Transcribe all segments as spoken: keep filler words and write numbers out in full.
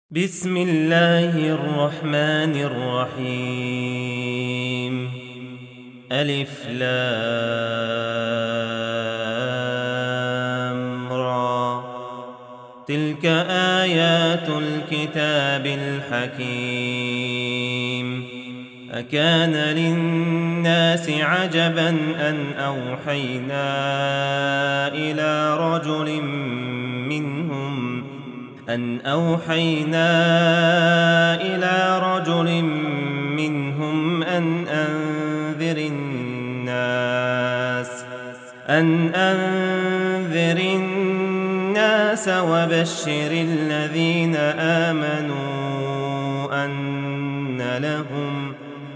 بسم الله الرحمن الرحيم. ألف لام را. تلك آيات الكتاب الحكيم. أكان للناس عجبا أن أوحينا إلى رجل منهم أن أوحينا إلى رجل منهم أن أنذر الناس أن أنذر الناس وبشر الذين آمنوا أن لهم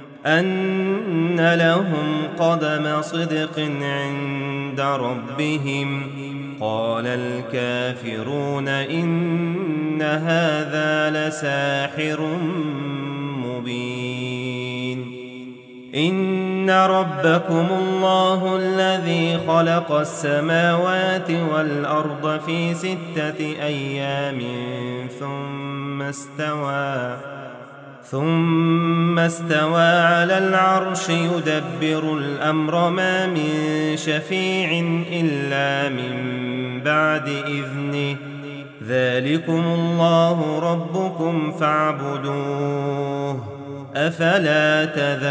أن لهم قدم صدق عند ربهم. قال الكافرون إن هذا لساحر مبين. إن ربكم الله الذي خلق السماوات والأرض في ستة أيام ثم استوى ثم استوى على العرش يدبر الأمر ما من شفيع إلا من بعد إذنه. ذلكم الله ربكم فاعبدوه أفلا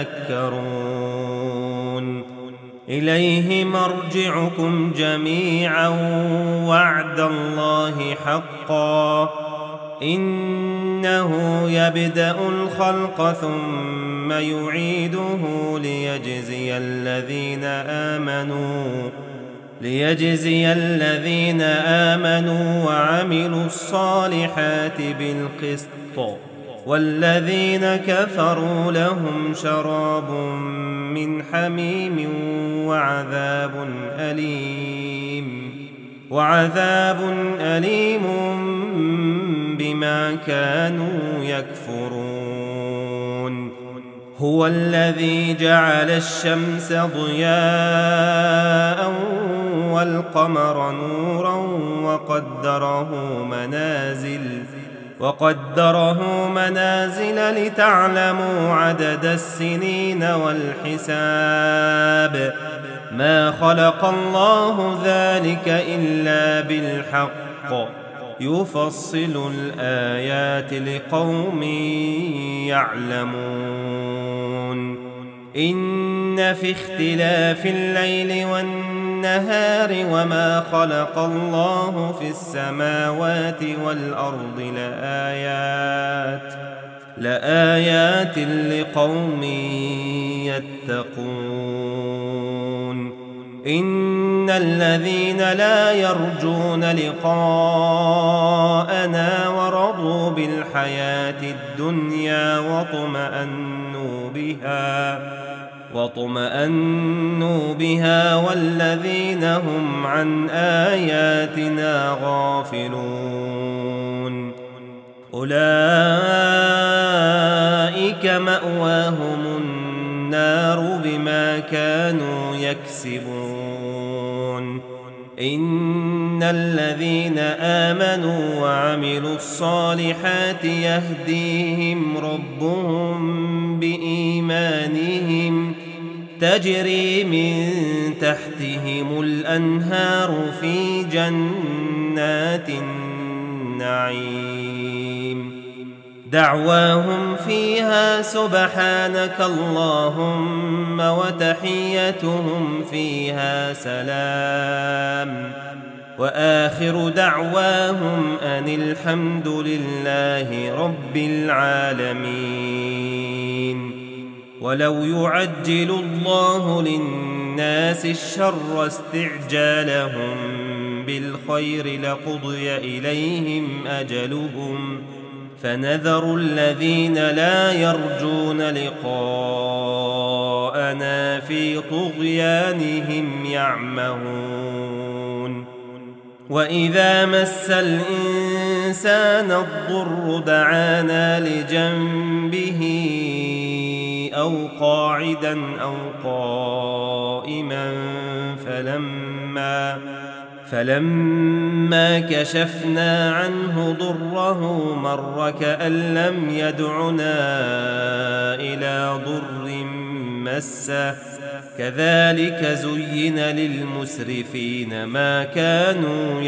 تذكرون. إليه مرجعكم جميعا وعد الله حقا. إنه يبدأ الخلق ثم يعيده ليجزي الذين آمنوا ليجزي الذين آمنوا وعملوا الصالحات بالقسط والذين كفروا لهم شراب من حميم وعذاب أليم وعذاب أليم بما كانوا يكفرون. هو الذي جعل الشمس ضياء والقمر نورا وقدره منازل وقدره منازل لتعلموا عدد السنين والحساب. ما خلق الله ذلك إلا بالحق يفصل الآيات لقوم يعلمون. إن في اختلاف الليل والنهار وما خلق الله في السماوات والأرض لآيات لآيات لقوم يتقون. إن الذين لا يرجون لقاءنا ورضوا بالحياة الدنيا واطمأنوا بها واطمأنوا بها والذين هم عن آياتنا غافلون أولئك مأواهم النار بما كانوا يكسبون. إن الذين آمنوا وعملوا الصالحات يهديهم ربهم بإيمانهم تجري من تحتهم الأنهار في جنات النعيم. دعواهم فيها سبحانك اللهم وتحيتهم فيها سلام وآخر دعواهم أن الحمد لله رب العالمين. ولو يعجل الله للناس الشر استعجالهم بالخير لقضي إليهم أجلهم فنذر الذين لا يرجون لقاءنا في طغيانهم يعمهون. وإذا مس الإنسان الضر دعانا لجنبه أو قاعدا أو قائما فلما فلما كشفنا عنه ضره مر كأن لم يدعنا إلى ضر مسه كذلك زين للمسرفين ما كانوا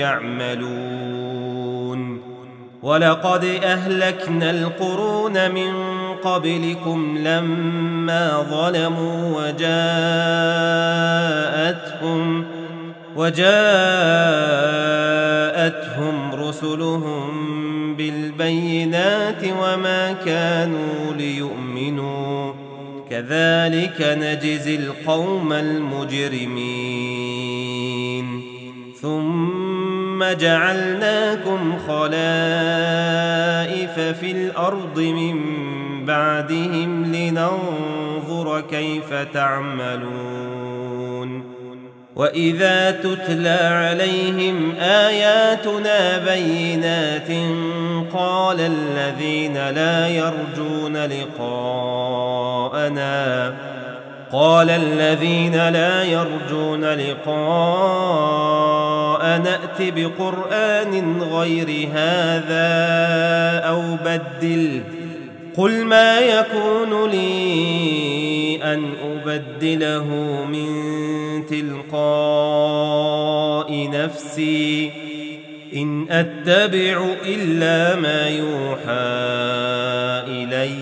يعملون ولقد أهلكنا القرون من قبلكم لما ظلموا وجاءتهم وجاءتهم رسلهم بالبينات وما كانوا ليؤمنوا كذلك نجزي القوم المجرمين ثم جعلناكم خلائف في الأرض من بعدهم لننظر كيف تعملون وإذا تتلى عليهم آياتنا بينات قال الذين لا يرجون لقاءنا قال الذين لا يرجون لقاءنا ائت بقرآن غير هذا أو بدله قل ما يكون لي أن أبدله من تلقاء نفسي إن أتبع إلا ما يوحى إلي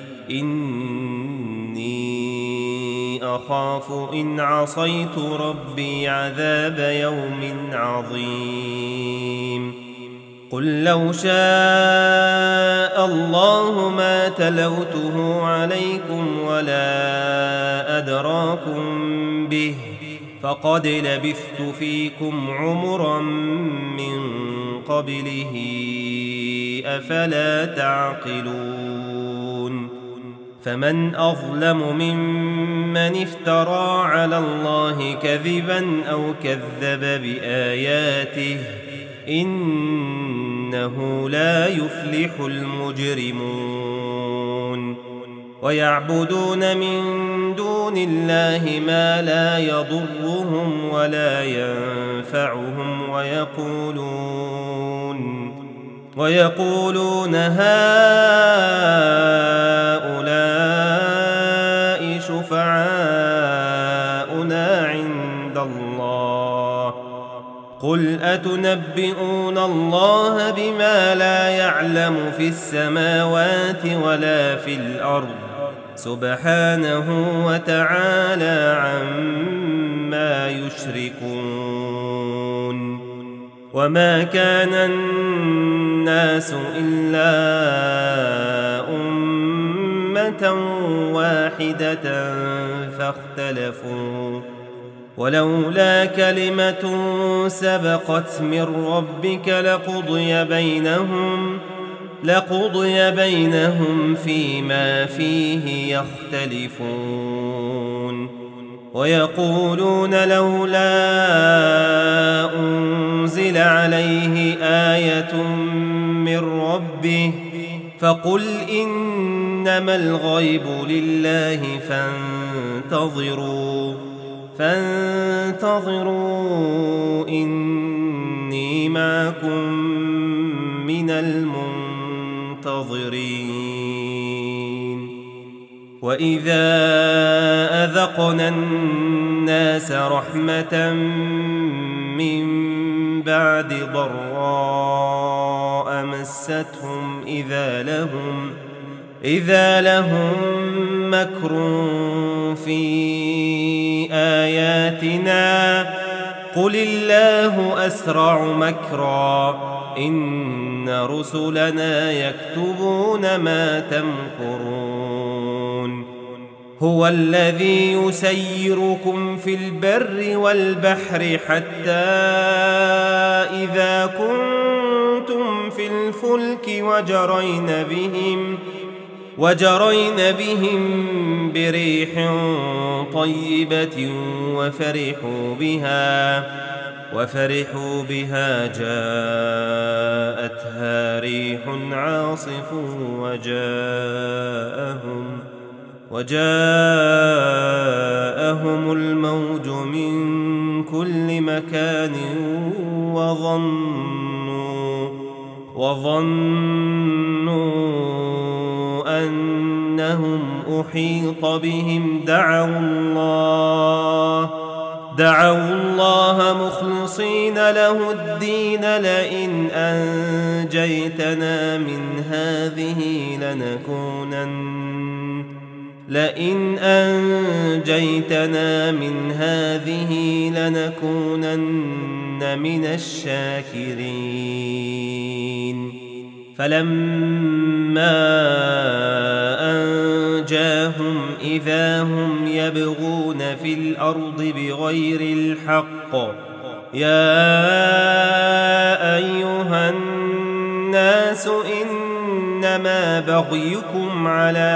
إني أخاف إن عصيت ربي عذاب يوم عظيم قل لو شاء الله ما تلوته عليكم ولا أدراكم به فقد لبثت فيكم عمرا من قبله أفلا تعقلون فمن أظلم ممن افترى على الله كذبا أو كذب بآياته إنه لا يفلح المجرمون ويعبدون من دون الله ما لا يضرهم ولا ينفعهم ويقولون ويقولون هؤلاء شفعاؤنا عند الله قل أتنبئون الله بما لا يعلم في السماوات ولا في الأرض سبحانه وتعالى عما يشركون وما كان الناس إلا أمة واحدة فاختلفوا ولولا كلمة سبقت من ربك لقضي بينهم لقضي بينهم فيما فيه يختلفون ويقولون لولا أنزل عليه آية من ربه فقل إنما الغيب لله فانتظروا فانتظروا إني معكم من المنتظرين وإذا أذقنا الناس رحمة من بعد ضراء مستهم إذا لهم إذا لهم مكر في آياتنا قل الله أسرع مكرا إن رسلنا يكتبون ما تمكرون هو الذي يسيركم في البر والبحر حتى إذا كنتم في الفلك وجرين بهم وجرين بهم بريح طيبة وفرحوا بها وفرحوا بها جاءتها ريح عاصف وجاءهم وجاءهم الموج من كل مكان وظنوا وظنوا أنهم أحيط بهم دعوا الله دعوا الله مخلصين له الدين لئن أنجيتنا من هذه لنكونن لئن أنجيتنا من هذه لنكونن من الشاكرين فلما أنجاهم إذا هم يبغون في الأرض بغير الحق يا أيها الناس إنما بغيكم على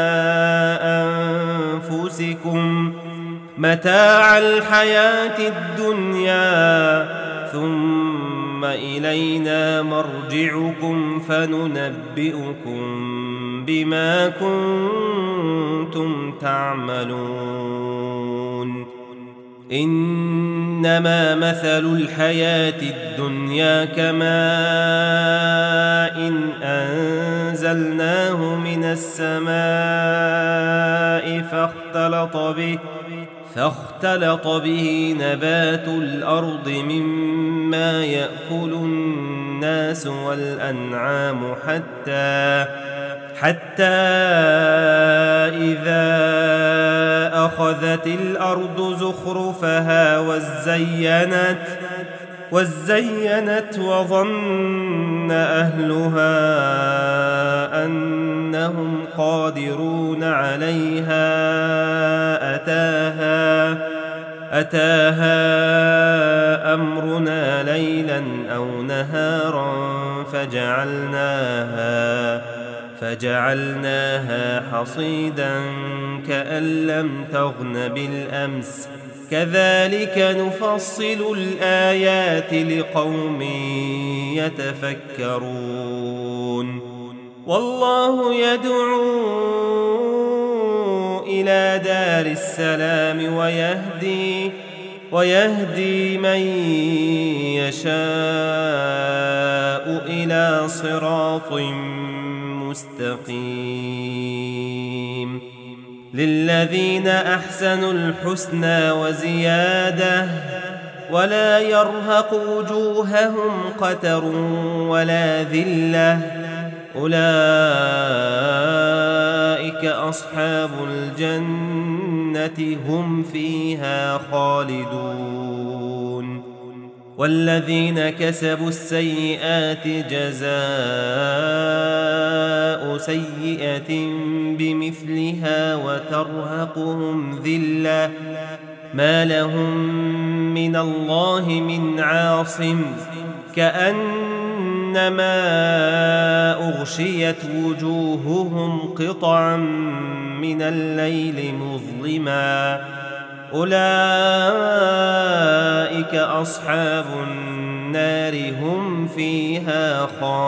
أنفسكم متاع الحياة الدنيا ثم إلينا مرجعكم فننبئكم بما كنتم تعملون إنما مثل الحياة الدنيا كماء إن أنزلناه من السماء فاختلط به فاختلط به نبات الأرض مما يأكل الناس والأنعام حتى حتى إذا أخذت الأرض زخرفها وزينت وزينت وظن أهلها أنهم قادرون عليها أتاها أتاها أمرنا ليلا أو نهارا فجعلناها فجعلناها حصيدا كأن لم تغن بالأمس كذلك نفصل الآيات لقوم يتفكرون والله يدعو إلى دار السلام ويهدي ويهدي من يشاء إلى صراط مستقيم للذين أحسنوا الحسنى وزيادة ولا يرهق وجوههم قتر ولا ذلة أولئك أصحاب الجنة هم فيها خالدون والذين كسبوا السيئات جزاء سيئة بمثلها وترهقهم ذلة ما لهم من الله من عاصم كأنما أغشيت وجوههم قطعا من الليل مظلما أولئك أصحاب النار هم فيها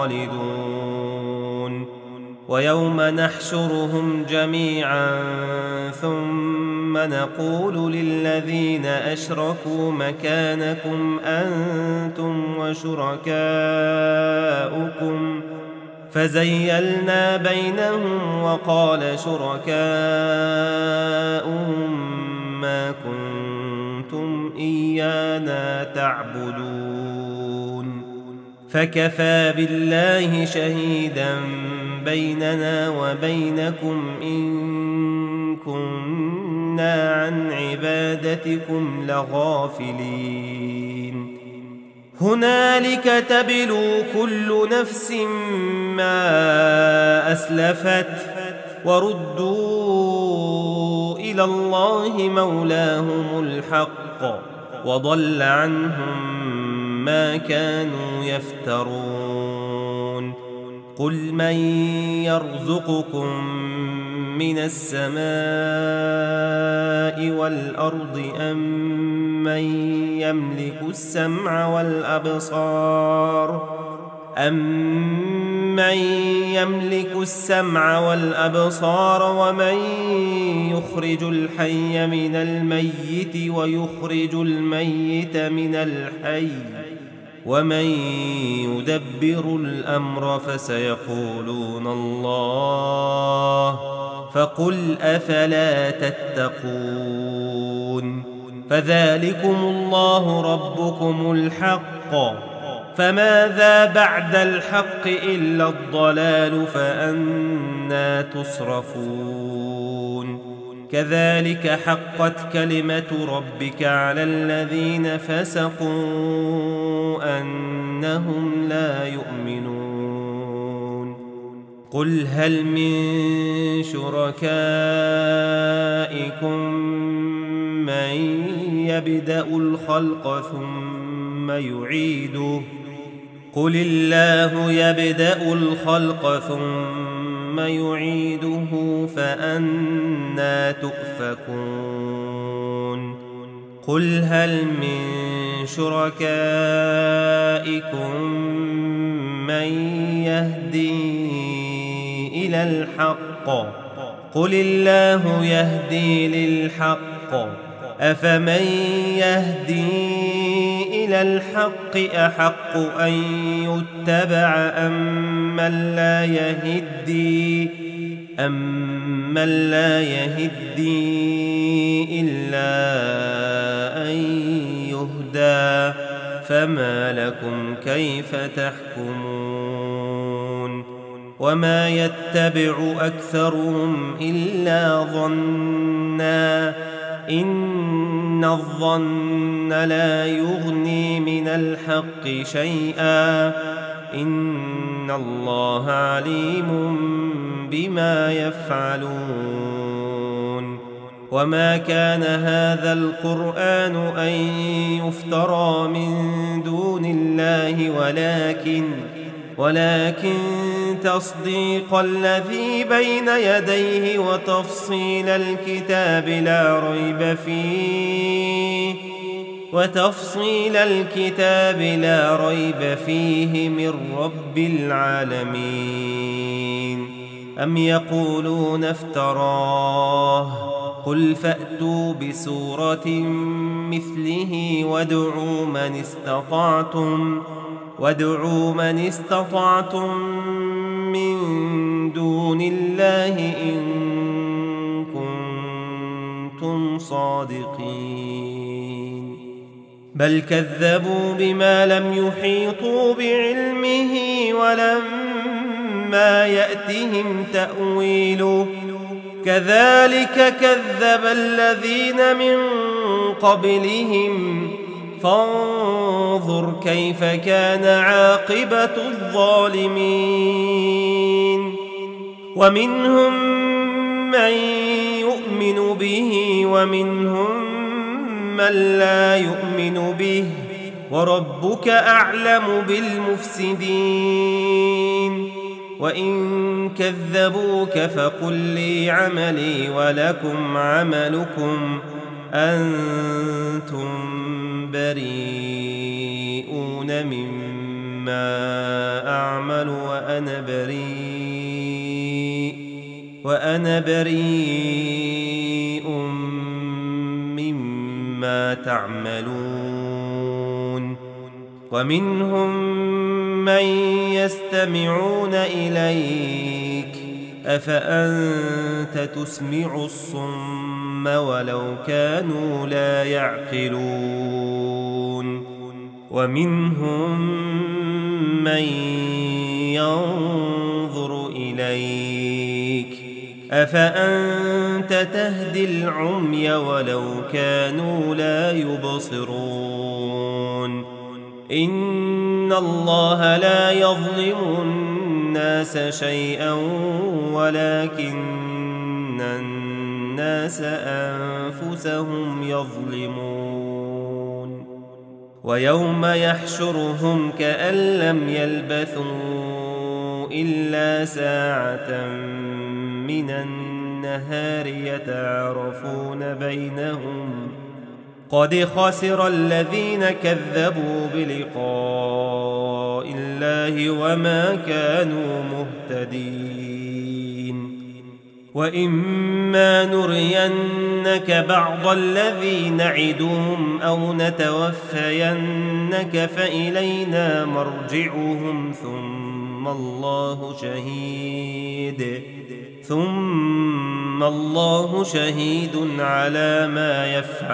خالدون ويوم نحشرهم جميعا ثم نقول للذين أشركوا مكانكم أنتم وشركاؤكم فزيلنا بينهم وقال شركاؤهم ما كنتم إيانا تعبدون فكفى بالله شهيدا بيننا وبينكم إن كنا عن عبادتكم لغافلين هنالك تبلو كل نفس ما أسلفت وردوا إلى الله مولاهم الحق وضل عنهم ما كانوا يفترون قل من يرزقكم من السماء والأرض أم من يملك السمع والأبصار أم من يملك السمع والأبصار ومن يخرج الحي من الميت ويخرج الميت من الحي ومن يدبر الأمر فسيقولون الله فقل أفلا تتقون فذلكم الله ربكم الحق فماذا بعد الحق إلا الضلال فأنى تصرفون كذلك حقت كلمة ربك على الذين فسقوا أنهم لا يؤمنون قل هل من شركائكم من يبدأ الخلق ثم يعيده قل الله يبدأ الخلق ثم يعيده فأنى تؤفكون قل هل من شركائكم من يهدي إلى الحق قل الله يهدي للحق أفمن يهدي إلى الحق أحق أن يتبع أم من لا يهدي أم من لا يهدي إلا أن يهدى فما لكم كيف تحكمون وما يتبع أكثرهم إلا ظنًّا إن الظن لا يغني من الحق شيئا إن الله عليم بما يفعلون وما كان هذا القرآن أن يفترى من دون الله ولكن ولكن تصديق الذي بين يديه وتفصيل الكتاب لا ريب فيه وتفصيل الكتاب لا ريب فيه من رب العالمين أم يقولون افتراه قل فأتوا بسورة مثله وادعوا من استطعتم وادعوا من استطعتم من دون الله إن كنتم صادقين بل كذبوا بما لم يحيطوا بعلمه ولما يأتهم تأويله كذلك كذب الذين من قبلهم فانظر كيف كان عاقبة الظالمين ومنهم من يؤمن به ومنهم من لا يؤمن به وربك أعلم بالمفسدين وإن كذبوك فقل لي عملي ولكم عملكم أنتم بريئون مما أعمل وأنا بريء وأنا بريء مما تعملون ومنهم من يستمعون إليك أفأنت تسمع الصم ولو كانوا لا يعقلون ومنهم من ينظر إليك أفأنت تهدي العمي ولو كانوا لا يبصرون إن الله لا يظلم الناس شيئا ولكن الناس أنفسهم يظلمون ويوم يحشرهم كأن لم يلبثوا إلا ساعة من النهار يتعارفون بينهم قد خسر الذين كذبوا بلقاء الله وما كانوا مهتدين وإما نرينك بعض الذي نعدهم أو نتوفينك فإلينا مرجعهم ثم الله شهيد ثم الله شهيد على ما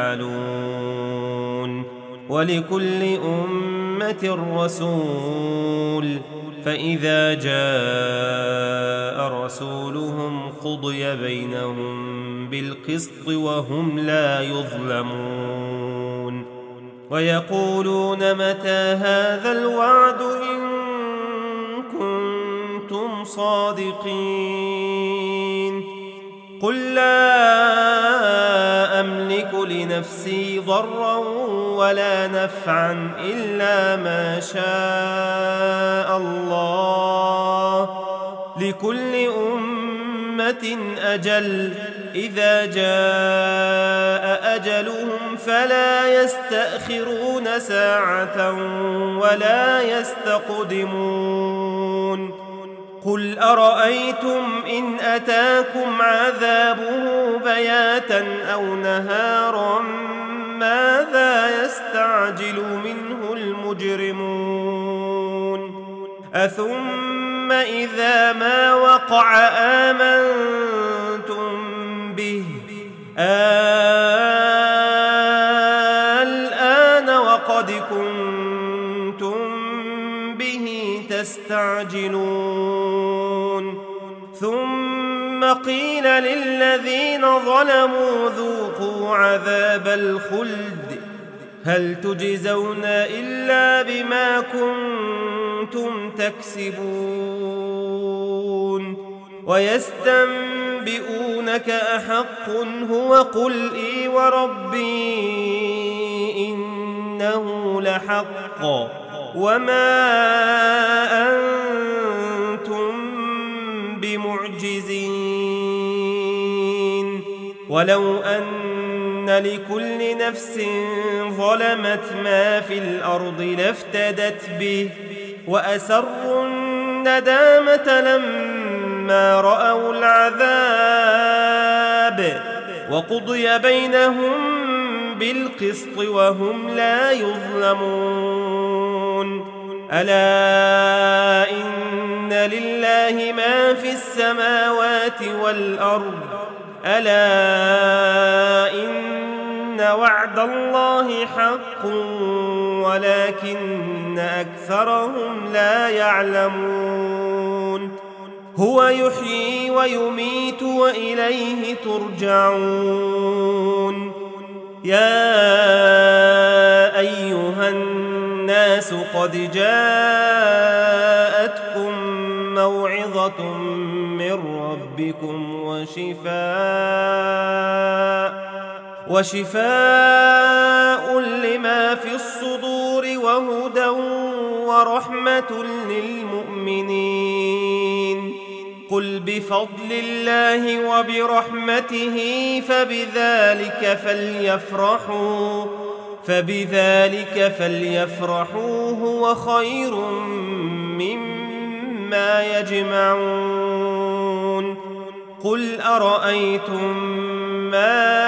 يفعلون ولكل أمة رسول فإذا جاء رسولهم قضي بينهم بالقسط وهم لا يظلمون ويقولون متى هذا الوعد إن كنتم صادقين قل لا أملك لنفسي ضرا ولا نفعا إلا ما شاء الله لكل أمة أجل إذا جاء أجلهم فلا يستأخرون ساعة ولا يستقدمون قل أرأيتم إن أتاكم عذابه بياتا أو نهارا ماذا يستعجل منه المجرمون أثم إذا ما وقع آمنتم به الآن وقد كنتم به تستعجلون ثم قيل للذين ظلموا ذوقوا عذاب الخلد هل تجزون إلا بما كنتم تكسبون ويستنبئونك أحق هو قل إي وربي إنه لحق وما أنتم بمعجزين ولو أن لكل نفس ظلمت ما في الأرض لافتدت به وأسروا الندامة لما رأوا العذاب وقضي بينهم بالقسط وهم لا يظلمون ألا إن لله ما في السماوات والأرض ألا إن وعد الله حق ولكن أكثرهم لا يعلمون هو يحيي ويميت وإليه ترجعون يا أيها الناس قد جاءتكم موعظة من ربكم وشفاء وشفاء لما في الصدور وهدى ورحمة للمؤمنين قل بفضل الله وبرحمته فبذلك فليفرحوا فبذلك فليفرحوا هو خير مما يجمعون قل أرأيتم ما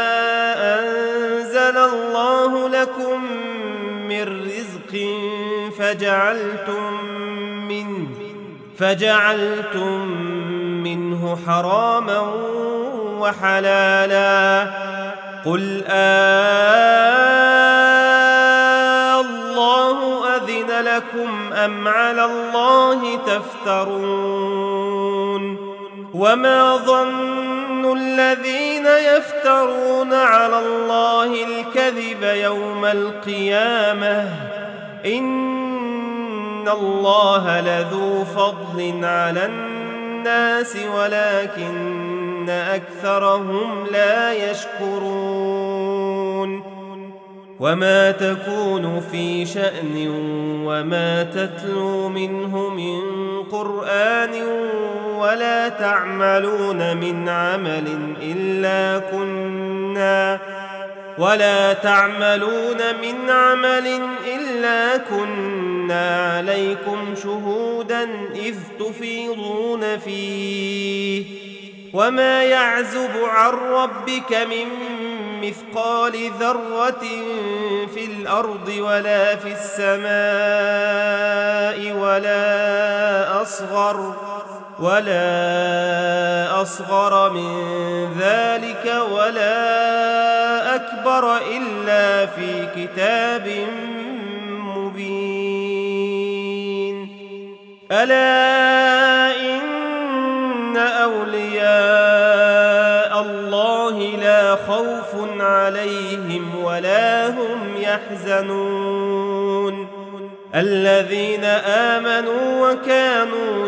أنزل الله لكم من رزق فجعلتم منه فجعلتم منه حراما وحلالا قل آه الله أذن لكم أم على الله تفترون وما ظن الذين يفترون على الله الكذب يوم القيامة إن الله لذو فضل على الناس ولكن أكثرهم لا يشكرون وما تكون في شأن وما تتلو منه من قرآن ولا تعملون من عمل إلا كنا ولا تعملون من عمل إلا كنا عليكم شهودا إذ تفيضون فيه وما يعزب عن ربك من مثقال ذرة في الأرض ولا في السماء ولا أصغر ولا أصغر من ذلك ولا أكبر إلا في كتاب مبين. ألا إن أولياء الله لا خوف عليهم ولا هم يحزنون الذين آمنوا وكانوا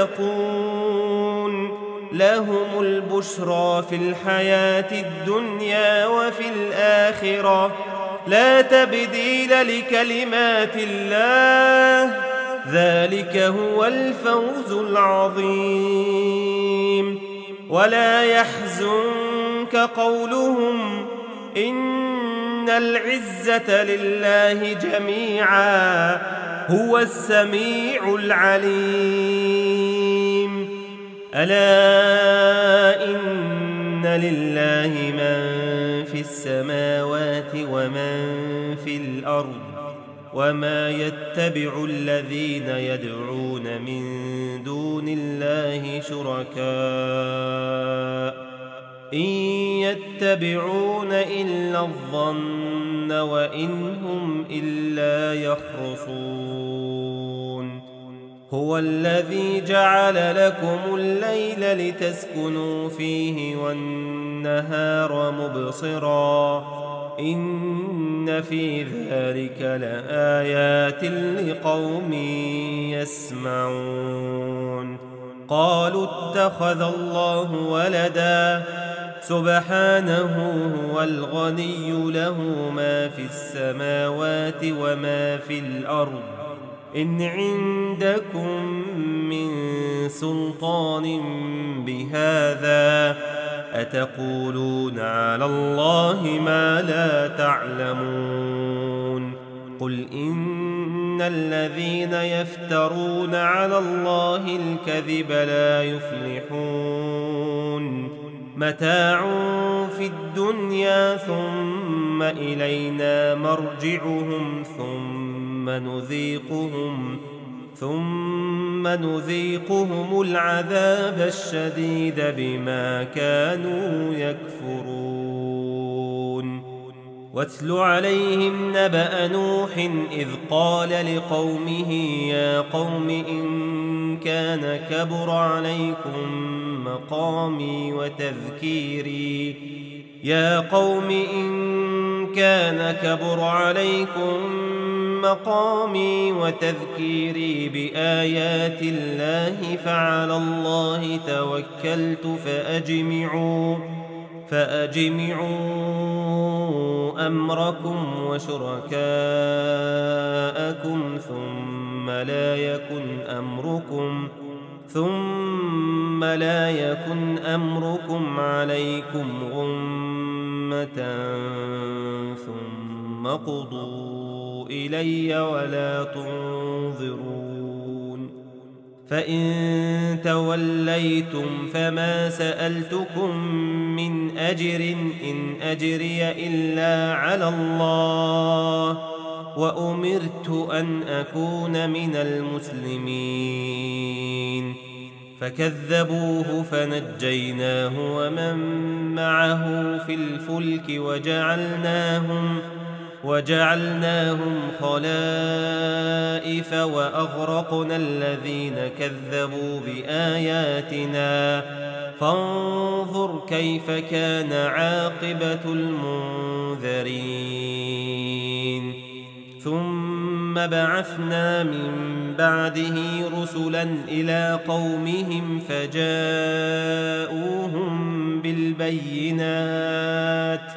يتقون لهم البشرى في الحياة الدنيا وفي الآخرة لا تبديل لكلمات الله ذلك هو الفوز العظيم. ولا يحزنك قولهم إن العزة لله جميعا هو السميع العليم. ألا إن لله من في السماوات ومن في الأرض وما يتبع الذين يدعون من دون الله شركاء إن يتبعون إلا الظن وإن هم إلا يخرصون. هو الذي جعل لكم الليل لتسكنوا فيه والنهار مبصرا إن في ذلك لآيات لقوم يسمعون. قالوا اتخذ الله ولدا سبحانه هو الغني له ما في السماوات وما في الأرض إن عندكم من سلطان بهذا أتقولون على الله ما لا تعلمون. قل إن الذين يفترون على الله الكذب لا يفلحون. متاع في الدنيا ثم إلينا مرجعهم ثم نذيقهم ثم نذيقهم العذاب الشديد بما كانوا يكفرون. واتل عليهم نبأ نوح إذ قال لقومه يا قوم إن كان كبر عليكم مقامي وتذكيري يا قوم إن كان كبر عليكم مقامي وتذكيري بآيات الله فعلى الله توكلت فأجمعوا فأجمعوا أمركم وشركاءكم ثم لا يكن أمركم ثم لا يكن أمركم عليكم غمة ثم قضوا إلي ولا تنظرون. فإن توليتم فما سألتكم من أجر إن أجري إلا على الله وأمرت أن أكون من المسلمين. فكذبوه فنجيناه ومن معه في الفلك وجعلناهم وجعلناهم خلائف وأغرقنا الذين كذبوا بآياتنا فانظر كيف كان عاقبة المنذرين. ثم بعثنا من بعده رسلا إلى قومهم فجاءوهم بالبينات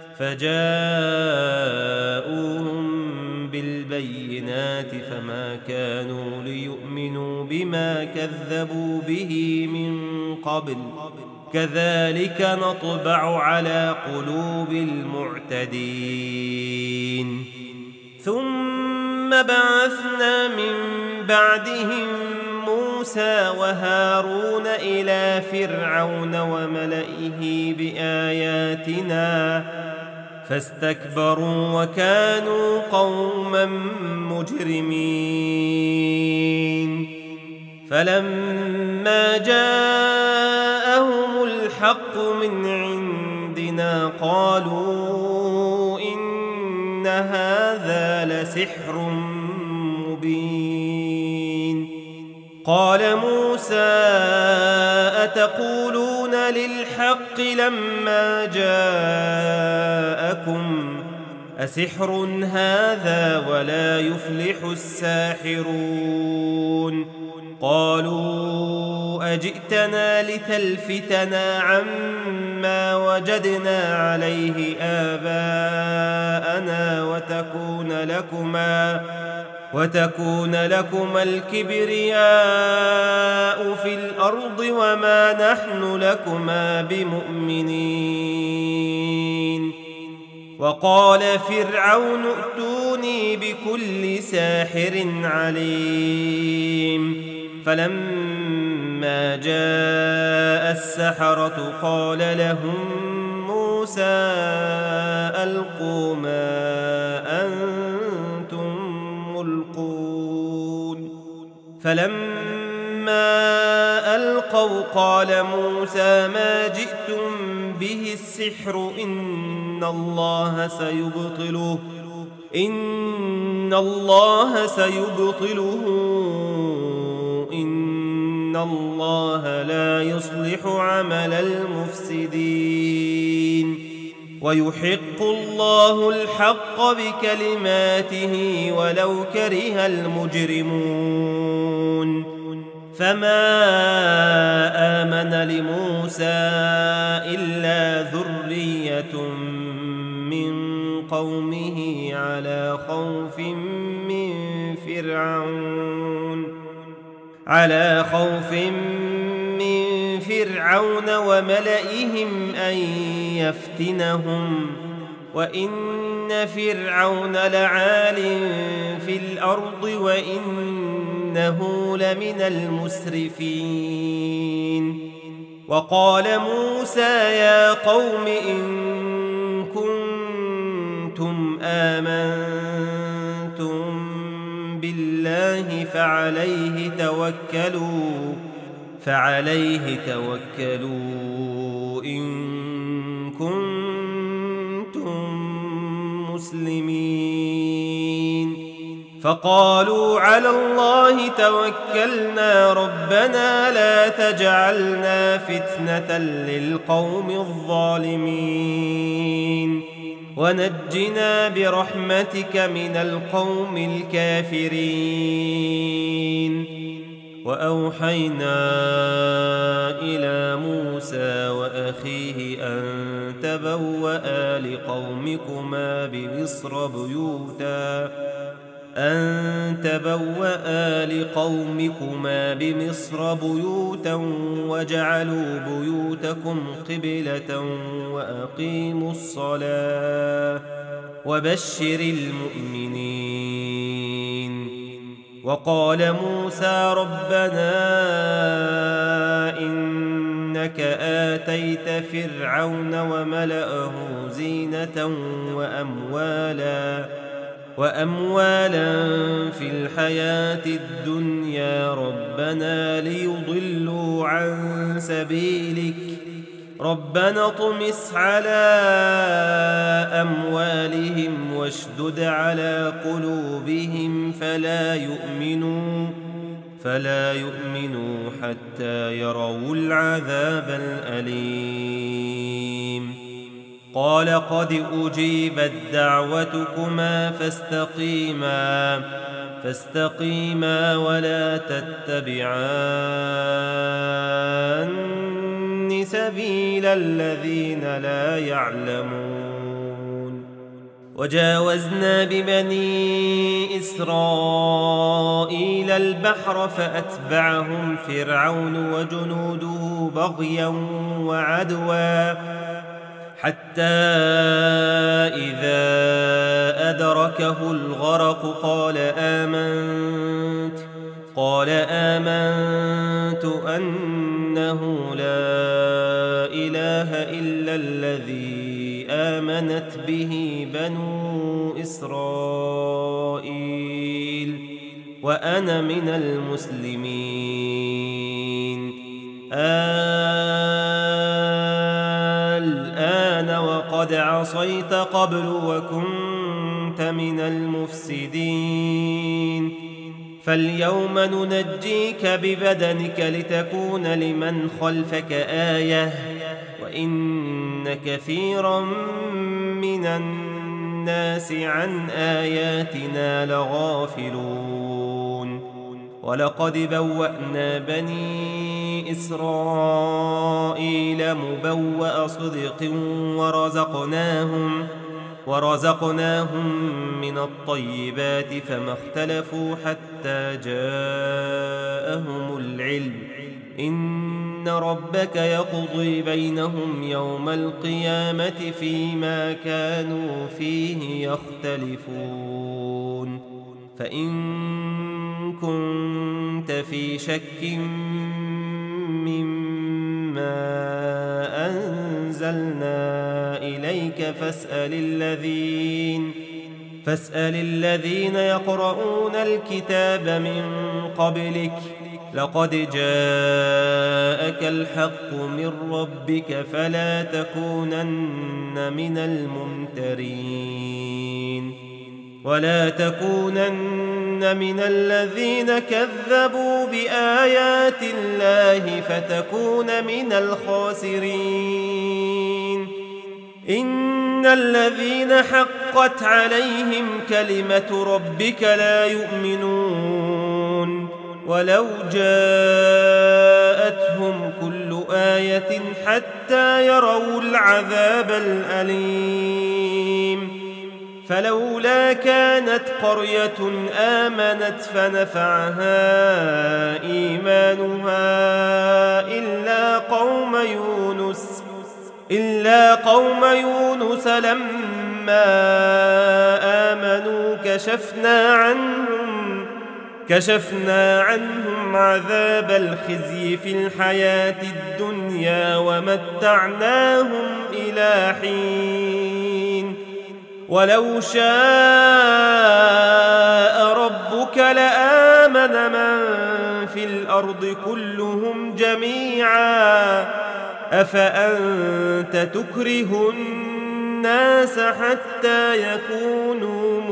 فجاءوهم بالبينات فما كانوا ليؤمنوا بما كذبوا به من قبل كذلك نطبع على قلوب المعتدين ثم بعثنا من بعدهم موسى وهارون إلى فرعون وملئه بآياتنا فاستكبروا وكانوا قوما مجرمين فلما جاءهم الحق من عندنا قالوا إن هذا لسحر مبين قال موسى أتقولون للحق لما جاءكم أسحر هذا ولا يفلح الساحرون قالوا أجئتنا لتلفتنا عما وجدنا عليه آباءنا وتكون لكما وتكون لكما الكبرياء في الأرض وما نحن لكما بمؤمنين وقال فرعون ائتوني بكل ساحر عليم فلما جاء السحرة قال لهم موسى ألقوا ما أنتم ملقون فلما ألقوا قال موسى ما جئتم به السحر إن الله سيبطله إن الله سيبطله إن الله لا يصلح عمل المفسدين ويحق الله الحق بكلماته ولو كره المجرمون فما آمن لموسى إلا ذرية من قومه على خوف من فرعون على خوف من فرعون وملئهم أن يفتنهم وإن فرعون لعال في الأرض وإنه لمن المسرفين وقال موسى يا قوم إن كنتم آمنتم بالله فعليه توكلوا فعليه توكلوا إن كنتم مسلمين فقالوا على الله توكلنا ربنا لا تجعلنا فتنة للقوم الظالمين ونجنا برحمتك من القوم الكافرين وأوحينا إلى موسى وأخيه أن تبوأ لقومكما بمصر بيوتا أن تبوأ لقومكما بمصر بيوتا وجعلوا بيوتكم قبلة وأقيموا الصلاة وبشر المؤمنين وقال موسى ربنا إنك آتيت فرعون وملأه زينة وأموالا وأموالا في الحياة الدنيا ربنا ليضلوا عن سبيلك ربنا اطمس على أموالهم واشدد على قلوبهم فلا يؤمنوا فلا يؤمنوا حتى يروا العذاب الأليم قال قد أجيبت دعوتكما فاستقيما فاستقيما ولا تتبعان سبيل الذين لا يعلمون وجاوزنا ببني إسرائيل البحر فأتبعهم فرعون وجنوده بغيا وعدوا حتى إذا أدركه الغرق قال آمنت قال آمنت أنه لا إله إلا الذي آمنت به بنو إسرائيل وأنا من المسلمين. الآن وقد عصيت قبل وكنت من المفسدين فاليوم ننجيك ببدنك لتكون لمن خلفك آية وإن كثيرا من الناس عن آياتنا لغافلون. ولقد بوأنا بني إسرائيل مبوأ صدق ورزقناهم ورزقناهم من الطيبات فما اختلفوا حتى جاءهم العلم إن ربك يقضي بينهم يوم القيامة فيما كانوا فيه يختلفون. فإن كنت في شك مما أنزلنا إليك فاسأل الذين فاسأل الذين يقرؤون الكتاب من قبلك لقد جاءك الحق من ربك فلا تكونن من الممترين ولا تكونن من الذين كذبوا بآيات الله فتكون من الخاسرين. إن الذين حقت عليهم كلمة ربك لا يؤمنون ولو جاءتهم كل آية حتى يروا العذاب الأليم. فلولا كانت قرية آمنت فنفعها إيمانها إلا قوم يونس إلا قوم يونس لما آمنوا كشفنا عنهم كشفنا عنهم عذاب الخزي في الحياة الدنيا ومتعناهم إلى حين. ولو شاء ربك لآمن من في الأرض كلهم جميعا أفأنت تكره الناس حتى يكونوا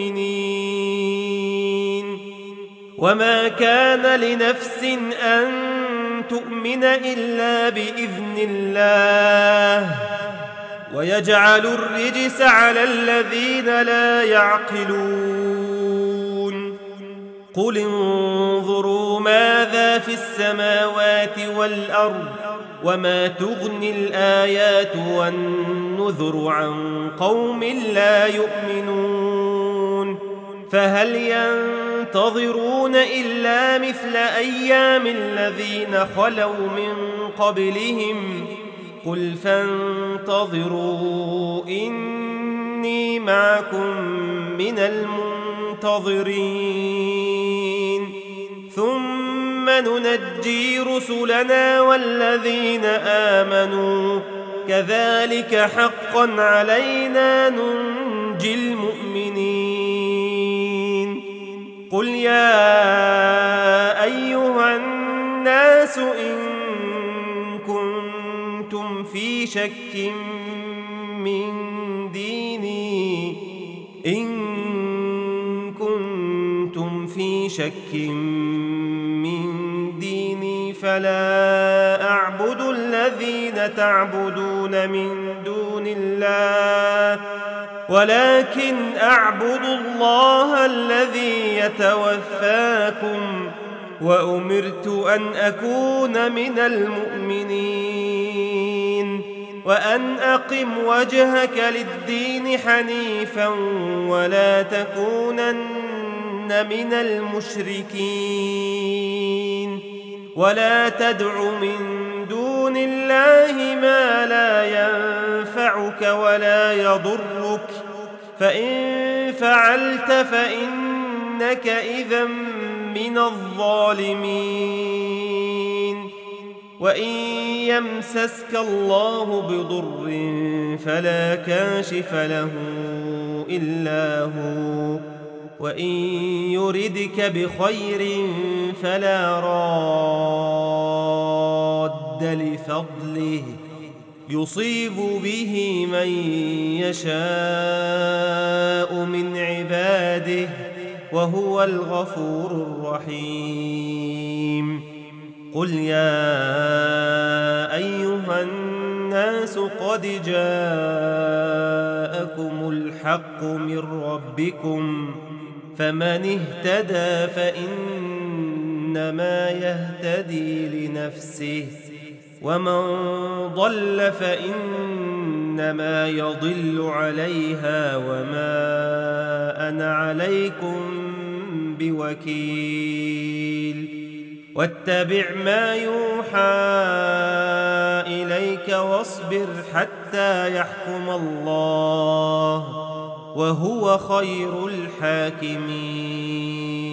مؤمنين. وما كان لنفس أن تؤمن إلا بإذن الله ويجعل الرجس على الذين لا يعقلون. قل انظروا ماذا في السماوات والأرض وما تغني الآيات والنذر عن قوم لا يؤمنون. فهل ينتظرون إلا مثل أيام الذين خلوا من قبلهم قل فانتظروا إني معكم من المنتظرين ثم ننجي رسلنا والذين آمنوا كذلك حقا علينا ننجي المؤمنين. قل يا أيها الناس إن كنتم في شك من ديني إن كنتم في شك من ديني فلا أعبد الذين تعبدون من دون الله ولكن أعبد الله الذي يتوفاكم وأمرت أن أكون من المؤمنين. وأن أقم وجهك للدين حنيفا ولا تكونن من المشركين ولا تدع من دون الله ما لا ينفعك ولا يضرك فإن فعلت فإنك إذا من الظالمين وإن يمسسك الله بضر فلا كاشف له إلا هو وإن يردك بخير فلا راد لفضله يصيب به من يشاء من عباده وهو الغفور الرحيم قل يا أيها الناس قد جاءكم الحق من ربكم فمن اهتدى فإنما يهتدي لنفسه ومن ضل فإنما يضل عليها وما أنا عليكم بوكيل واتبع ما يوحى إليك واصبر حتى يحكم الله وهو خير الحاكمين